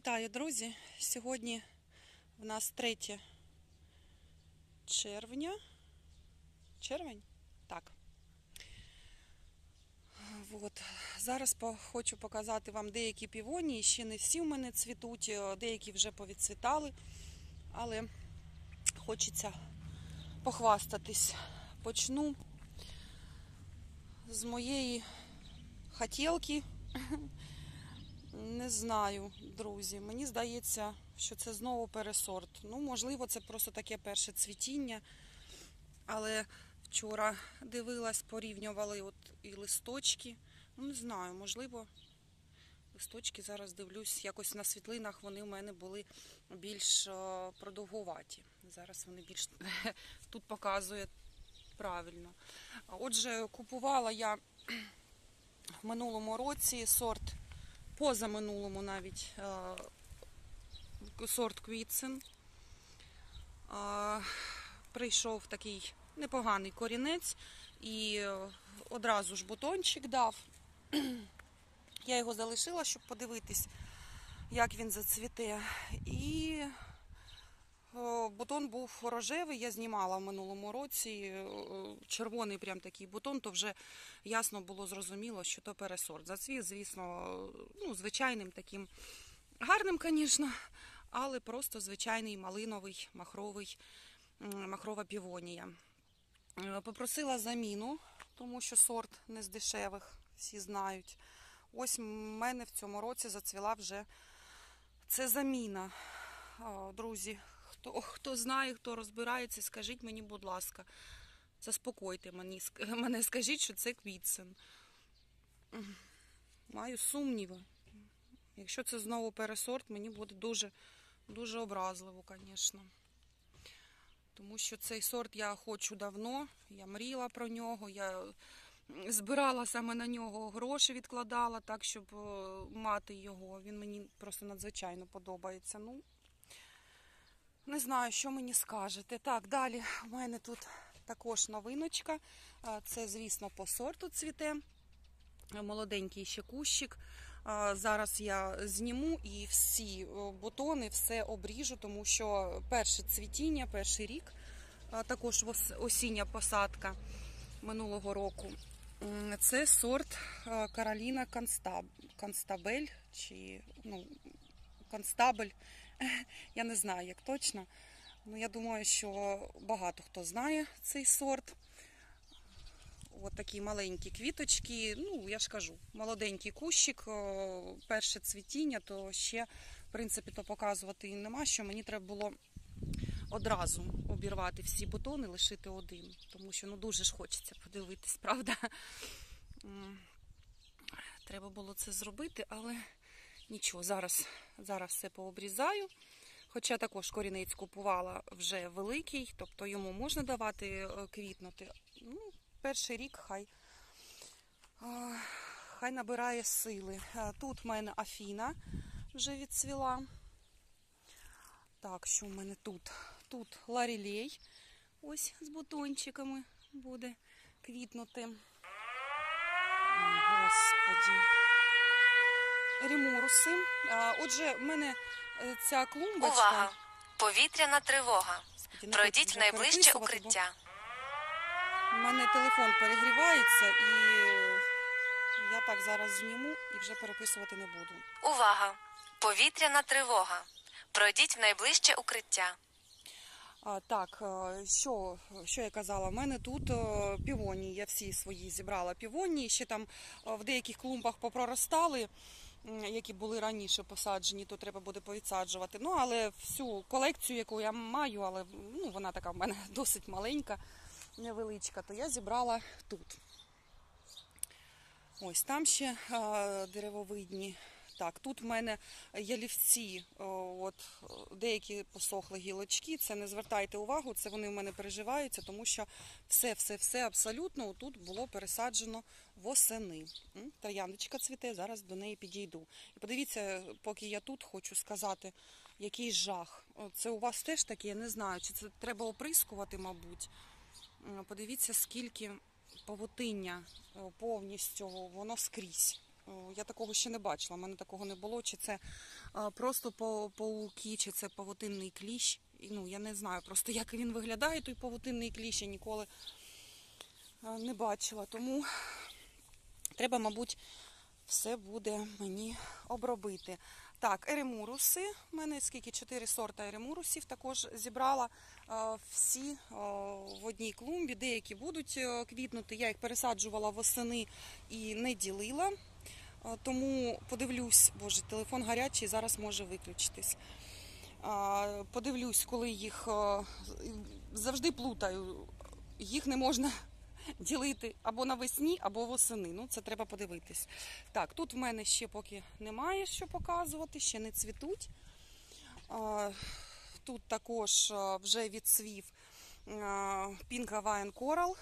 Вітаю, друзі! Сьогодні в нас 3 червня. Червень? Так. Зараз хочу показати вам деякі півонії. Ще не всі в мене цвітуть, деякі вже повідцвітали, але хочеться похвастатись. Почну з моєї хотілки. Не знаю, друзі. Мені здається, що це знову пересорт. Ну, можливо, це просто таке перше цвітіння. Але вчора дивилась, порівнювали і листочки. Ну, не знаю, можливо, листочки зараз дивлюсь, якось на світлинах вони в мене були більш продовгуваті. Зараз вони більш тут показує правильно. Отже, купувала я в минулому році сорт, позаминулому навіть, сорт Квітсен. Прийшов такий непоганий корінець і одразу ж бутончик дав. Я його залишила, щоб подивитись, як він зацвіте. І бутон був рожевий, я знімала в минулому році. Червоний прям такий бутон, то вже ясно було зрозуміло, що то пересорт. Зацвів, звісно, звичайним таким гарним, звісно, але просто звичайний малиновий, махрова півонія. Попросила заміну, тому що сорт не з дешевих, всі знають. Ось в мене в цьому році зацвіла вже це заміна. Друзі, хто знає, хто розбирається, скажіть мені, будь ласка, заспокойте мене, скажіть, що це Квітсен. Маю сумніви. Якщо це знову пересорт, мені буде дуже образливо, звісно. Тому що цей сорт я хочу давно, я мріяла про нього, я збирала саме на нього гроші, відкладала так, щоб мати його. Він мені просто надзвичайно подобається. Ну, не знаю, що мені скажете. Так, далі в мене тут також новиночка. Це, звісно, по сорту цвіте. Молоденький ще кущик. Зараз я зніму і всі бутони, все обріжу, тому що перше цвітіння, перший рік, також осіння посадка минулого року. Це сорт Кароліна Констабель, чи Констабель, я не знаю, як точно. Ну, я думаю, що багато хто знає цей сорт. Ось такі маленькі квіточки, я ж кажу, молоденький кущик, перше цвітіння, то ще, в принципі, то показувати і нема, що мені треба було одразу обірвати всі бутони, лишити один, тому що, дуже ж хочеться подивитись, правда? Треба було це зробити, але нічого, зараз все пообрізаю. Хоча також корінець купувала вже великий, тобто йому можна давати квітнути. Перший рік хай набирає сили. Тут в мене Афіна вже відцвіла. Так, що в мене тут? Тут Лорелей, ось з бутончиками буде квітнути. Господи. Ремуруси. Отже, в мене ця клумбочка... Увага! Повітряна тривога. Пройдіть в найближче укриття. У мене телефон перегрівається, і я так зараз зніму і вже переписувати не буду. Увага! Повітряна тривога. Пройдіть в найближче укриття. Так, що я казала? У мене тут півонії, я всі свої зібрала півонії, ще там в деяких клумбах попроростали, які були раніше посаджені, то треба буде повідсаджувати. Але всю колекцію, яку я маю, але вона така в мене досить маленька, невеличка, то я зібрала тут. Ось там ще деревовидні. Так, тут в мене ялівці, деякі посохли гілочки, це не звертайте увагу, це вони в мене переживаються, тому що все абсолютно тут було пересаджено восени. Трояндочка цвіте, зараз до неї підійду. І подивіться, поки я тут, хочу сказати, який жах. Це у вас теж таке, я не знаю, чи це треба оприскувати, мабуть. Подивіться, скільки павутиння повністю, воно скрізь. Я такого ще не бачила, в мене такого не було. Чи це просто пауки, чи це павутинний кліщ. Ну, я не знаю просто, як він виглядає, той павутинний кліщ, я ніколи не бачила. Тому треба, мабуть, все буде мені обробити. Так, еремуруси. У мене скільки? 4 сорта еремурусів також зібрала всі в одній клумбі. Деякі будуть квітнути. Я їх пересаджувала восени і не ділила. Тому подивлюсь, боже, телефон гарячий, зараз може виключитись. Подивлюсь, коли їх завжди плутаю. Їх не можна ділити або навесні, або восени. Ну, це треба подивитись. Так, тут в мене ще поки немає що показувати, ще не цвітуть. Тут також вже відцвів Pink Hawaiian Coral.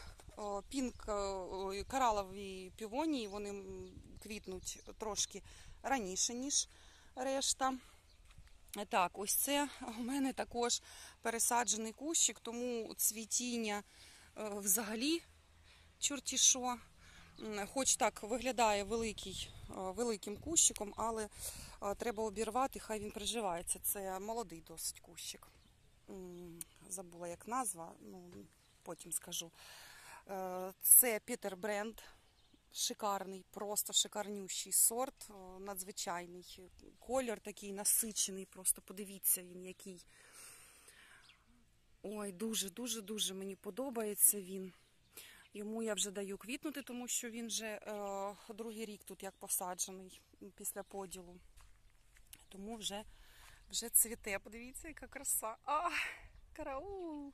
Коралові півонії, вони квітнуть трошки раніше, ніж решта. Так, ось це у мене також пересаджений кущик, тому цвітіння взагалі чорті що. Хоч так виглядає великим кущиком, але треба обірвати, хай він приживається. Це молодий досить кущик. Забула, як назва, ну, потім скажу. Це Пітер Бренд. Шикарний, просто шикарнющий сорт, надзвичайний. Колір такий насичений, просто подивіться він який. Ой, дуже мені подобається він. Йому я вже даю квітнути, тому що він вже другий рік тут як посаджений після поділу. Тому вже цвіте. Подивіться, яка краса. Караул!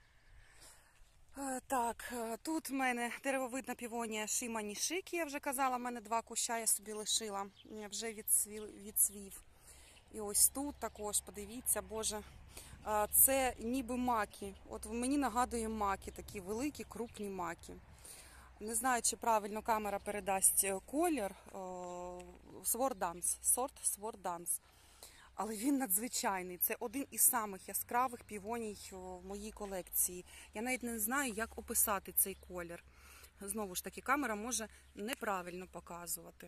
Так, тут в мене деревовидна півонія Шима Нішики, я вже казала, в мене 2 куща я собі лишила, вже відцвів. І ось тут також, подивіться, боже, це ніби маки. От мені нагадує маки, такі великі, крупні маки. Не знаю, чи правильно камера передасть колір, сорт Swartdance. Але він надзвичайний. Це один із самих яскравих півоній в моїй колекції. Я навіть не знаю, як описати цей колір. Знову ж таки, камера може неправильно показувати.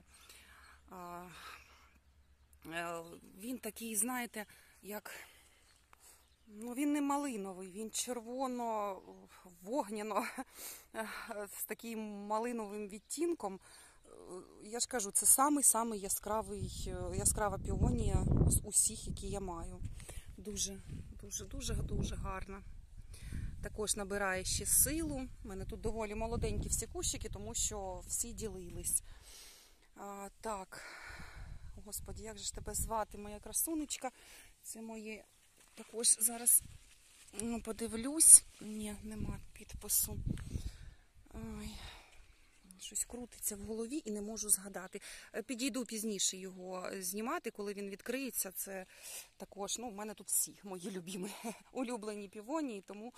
Він такий, знаєте, як... Ну, він не малиновий, він червоно-вогняно, з таким малиновим відтінком. Я ж кажу, це самий яскрава півонія з усіх, які я маю. Дуже гарна. Також набирає ще силу. У мене тут доволі молоденькі всі кущики, тому що всі ділились. Так, господи, як же ж тебе звати, моя красунечка? Це моє, також зараз подивлюсь. Ні, нема підпису. Ой. Щось крутиться в голові і не можу згадати. Підійду пізніше його знімати, коли він відкриється. Це також, ну, в мене тут всі мої любимі, улюблені півонії, тому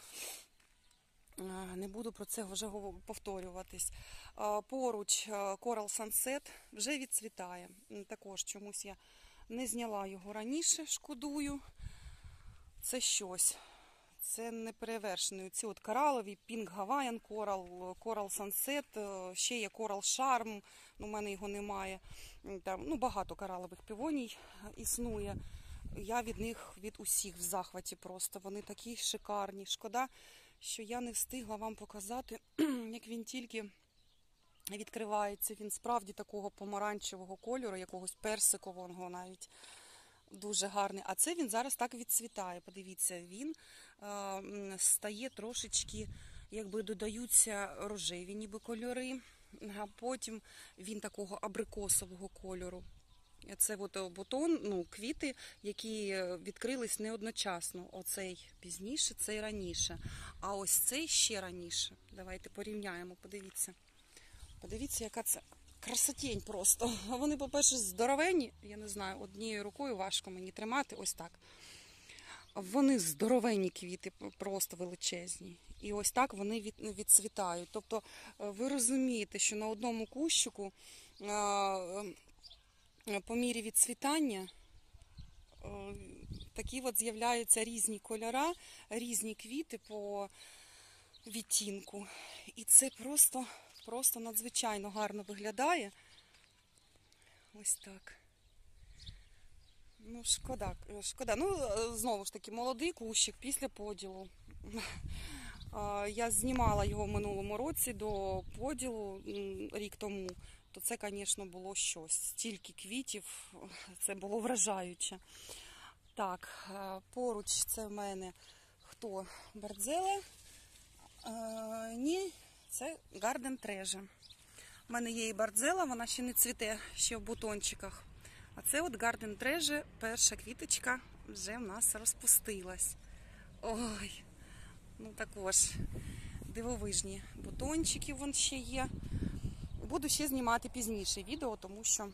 не буду про це вже повторюватись. Поруч Coral Sunset вже відцвітає. Також чомусь я не зняла його раніше, шкодую. Це щось. Це неперевершений. Ці от коралові, Pink Hawaiian Coral, Coral Sunset, ще є Coral Charm, у мене його немає. Там, ну, багато коралових півоній існує. Я від усіх в захваті просто. Вони такі шикарні. Шкода, що я не встигла вам показати, як він тільки відкривається. Він справді такого помаранчевого кольору, якогось персикового навіть. Дуже гарний. А це він зараз так відцвітає. Подивіться, він стає трошечки, якби додаються рожеві ніби кольори, а потім він такого абрикосового кольору. Це от бутон, ну, квіти, які відкрились не одночасно. Оцей пізніше, цей раніше. А ось цей ще раніше. Давайте порівняємо, подивіться. Подивіться, яка це красотень просто. Вони, по-перше, здоровенні. Я не знаю, однією рукою важко мені тримати. Ось так. Вони здоровенні квіти, просто величезні. І ось так вони відцвітають. Тобто ви розумієте, що на одному кущику по мірі відцвітання такі от з'являються різні кольори, різні квіти по відтінку. І це просто надзвичайно гарно виглядає. Ось так. Ну, шкода. Ну, знову ж таки, молодий кущик після поділу. Я знімала його в минулому році до поділу рік тому. То це, звісно, було щось. Стільки квітів, це було вражаюче. Так, поруч це в мене хто? Бардзела? Ні, це Garden Treasure. У мене є і бардзела, вона ще не цвіте, ще в бутончиках. А це от Garden Treasure, перша квіточка вже в нас розпустилась. Ой, ну також дивовижні бутончики вон ще є. Буду ще знімати пізніше відео, тому що,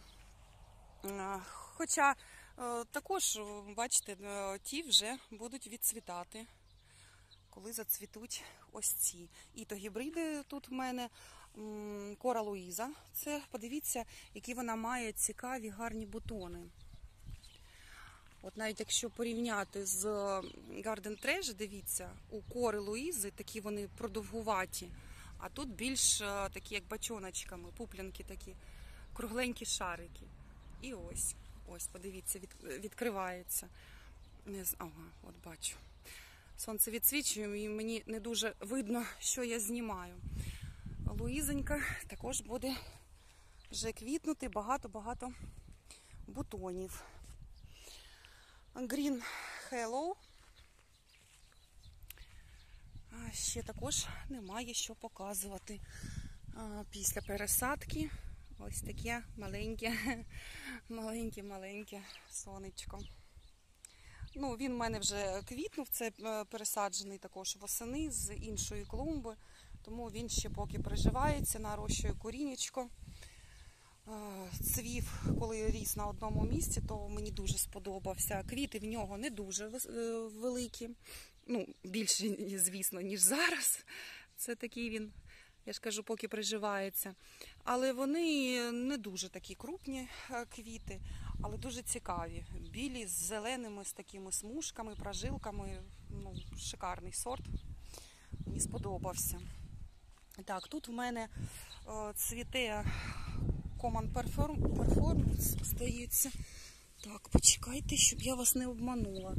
хоча також, бачите, ті вже будуть відцвітати, коли зацвітуть ось ці. І то гібриди тут в мене Кора Луїза. Це, подивіться, які вона має цікаві, гарні бутони. От навіть якщо порівняти з Garden Treasure, дивіться, у Кори Луїзи такі вони продовгуваті, а тут більш такі, як бачоночками, пуплянки такі, кругленькі шарики. І ось, подивіться, відкривається. Ага, от бачу. Сонце відсвічує і мені не дуже видно, що я знімаю. Луїзонька також буде вже квітнути, багато-багато бутонів. Green Hello. Ще також немає що показувати. Після пересадки ось таке маленьке сонечко. Ну, він в мене вже квітнув, це пересаджений також восени з іншої клумби, тому він ще поки приживається, нарощує корінечко. Цвів, коли ріс на одному місці, то мені дуже сподобався. Квіти в нього не дуже великі, ну, більше, звісно, ніж зараз. Це такий він, я ж кажу, поки приживається. Але вони не дуже такі крупні квіти, але дуже цікаві. Білі, з зеленими, з такими смужками, прожилками. Ну, шикарний сорт. Мені сподобався. Так, тут в мене цвіте Common Performance, здається. Так, почекайте, щоб я вас не обманула.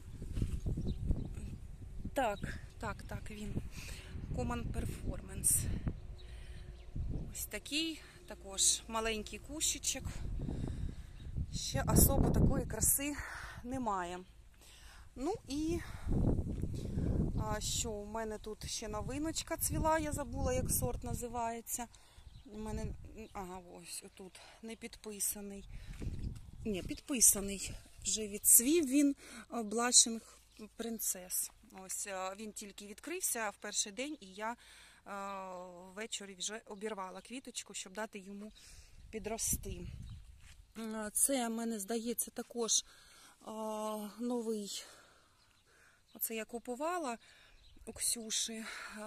Так, він. Common Performance. Ось такий, також маленький кущичок. Ще особо такої краси немає. Ну і що, у мене тут ще новиночка цвіла, я забула, як сорт називається. У мене, ось отут, не підписаний. Ні, підписаний. Вже відцвів він, Blushing Princess. Ось, він тільки відкрився в перший день, і я ввечері вже обірвала квіточку, щоб дати йому підрости. Це, в мене, здається, також новий. Оце я купувала у Ксюші.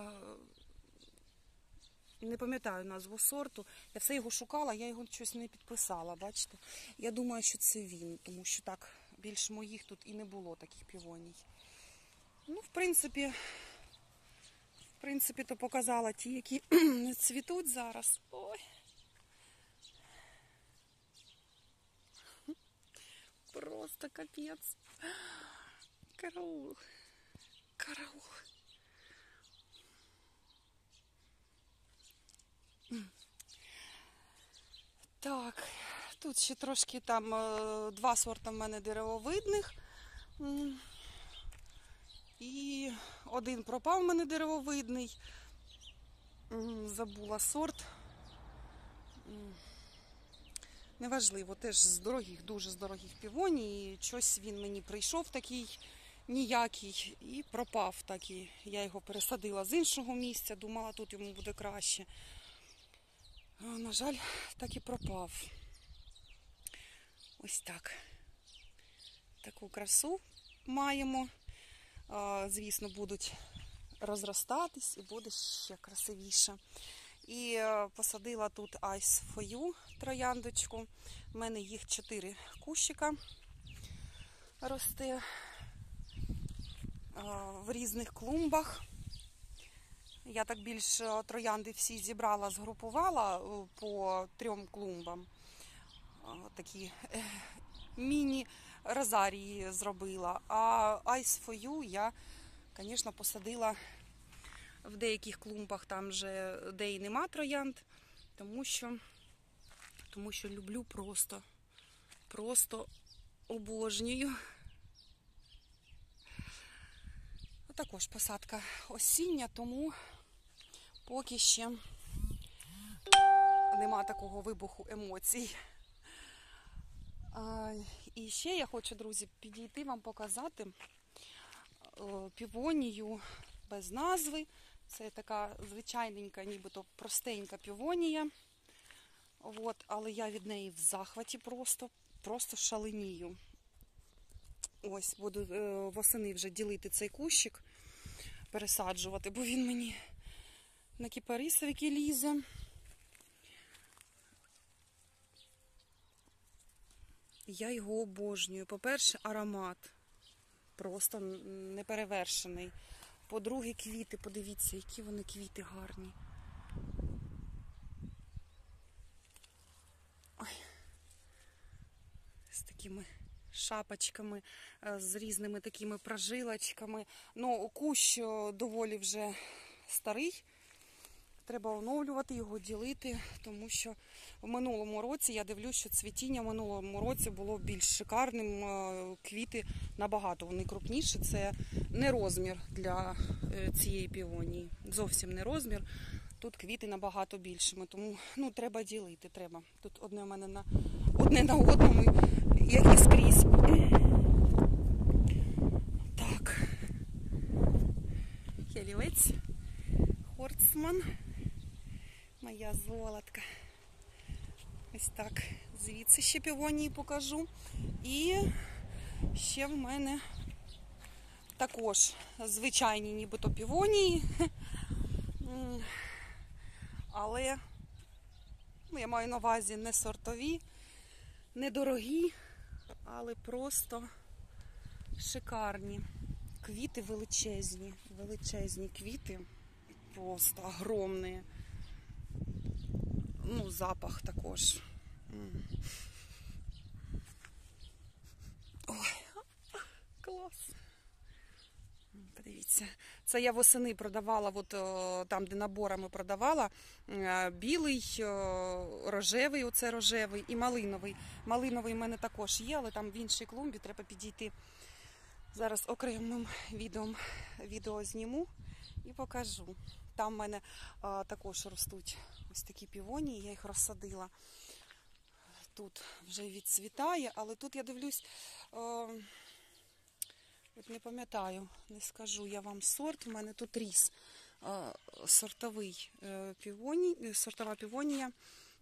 Не пам'ятаю назву сорту. Я все його шукала, я його щось не підписала, бачите. Я думаю, що це він, тому що так, більш моїх тут і не було таких півоній. Ну, в принципі, то показала ті, які цвітуть зараз. Ой. Просто капець. Караул. Так, тут ще трошки там два сорта в мене деревовидних. І один пропав в мене деревовидний. Забула сорт. Неважливо, теж з дорогих, дуже з дорогих півоній. І щось він мені прийшов такий ніякий і пропав такий. Я його пересадила з іншого місця, думала, тут йому буде краще. На жаль, так і пропав. Ось так. Таку красу маємо. Звісно, будуть розростатись і буде ще красивіше. І посадила тут Ice for You трояндочку. У мене їх 4 кущика росте в різних клумбах. Я так більш троянди всі зібрала, згрупувала по 3 клумбам. такі міні-розарії зробила. А Ice for You я, звісно, посадила в деяких клумбах, там же, де і нема троянд, тому що люблю просто обожнюю. Також посадка осіння, тому поки ще нема такого вибуху емоцій. І ще я хочу, друзі, підійти вам показати півонію без назви. Це така звичайненька, нібито простенька півонія. Але я від неї в захваті просто шаленію. Ось, буду восени вже ділити цей кущик, пересаджувати, бо він мені на кіпарисовики лізе. Я його обожнюю. По-перше, аромат просто неперевершений. По-друге, квіти, подивіться, які вони квіти гарні. Ой. З такими шапочками, з різними такими прожилочками. Ну, кущ доволі вже старий. Треба оновлювати його, ділити, тому що в минулому році, я дивлюсь, що цвітіння в минулому році було більш шикарним. Квіти набагато, вони крупніші. Це не розмір для цієї півонії. Зовсім не розмір. Тут квіти набагато більшими, тому треба ділити, треба. Тут одне у мене одне на одному, як і скрізь. Так. Ялівець. Хорцман. Моя золотка. Ось так. Звідси ще півонії покажу. І ще в мене також звичайні нібито півонії. Але я маю на увазі не сортові, не дорогі, але просто шикарні. Квіти величезні, величезні квіти, просто огромні. Запах також. Ой, клас. Подивіться. Це я восени продавала, там, де наборами продавала, білий, рожевий, оце рожевий і малиновий. Малиновий в мене також є, але там в іншій клумбі треба підійти. Зараз окремим відео зніму і покажу. Там в мене також ростуть ось такі півонії, я їх розсадила. Тут вже відцвітає, але тут я дивлюсь, не пам'ятаю, не скажу я вам сорт. У мене тут ріс сортова півонія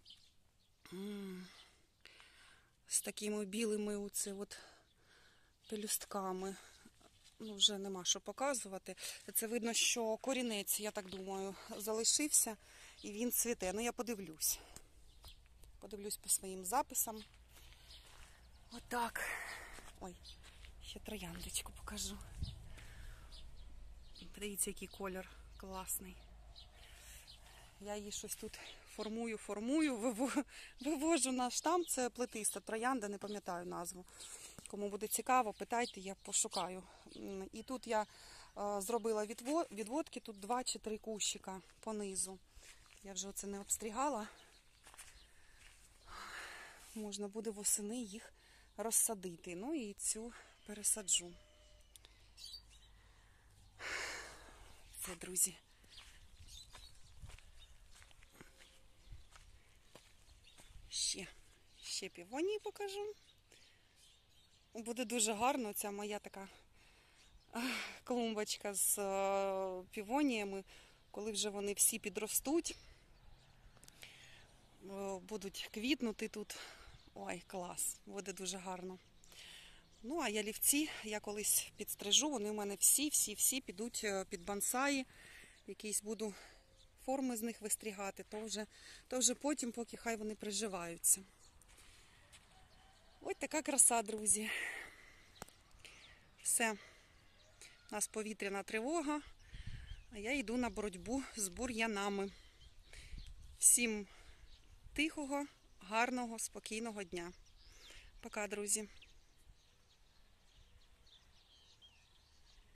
з такими білими пелюстками. Вже нема що показувати. Це видно, що корінець, я так думаю, залишився і він цвіте. Я подивлюсь. Подивлюсь по своїм записам. Отак. Ой, ще трояндочку покажу. Подивіться, який колір класний. Я її щось тут формую, вивожу на штамп. Це плетиста троянда, не пам'ятаю назву. Кому буде цікаво, питайте, я пошукаю. І тут я зробила відводки, тут 2 чи 3 кущика понизу. Я вже оце не обстригала. Можна буде восени їх розсадити. І цю пересаджу. Це, друзі. Ще півонії покажу. Буде дуже гарно ця моя така клумбочка з півоніями, коли вже вони всі підростуть, будуть квітнути тут. Ой, клас, буде дуже гарно. А ялівці я колись підстрижу, вони в мене всі підуть під бонсаї. Якісь буду форми з них вистрігати, то вже потім, поки хай вони приживаються. Ось така краса, друзі. Все. У нас повітряна тривога, а я йду на боротьбу з бур'янами. Всім тихого, гарного, спокійного дня. Пока, друзі!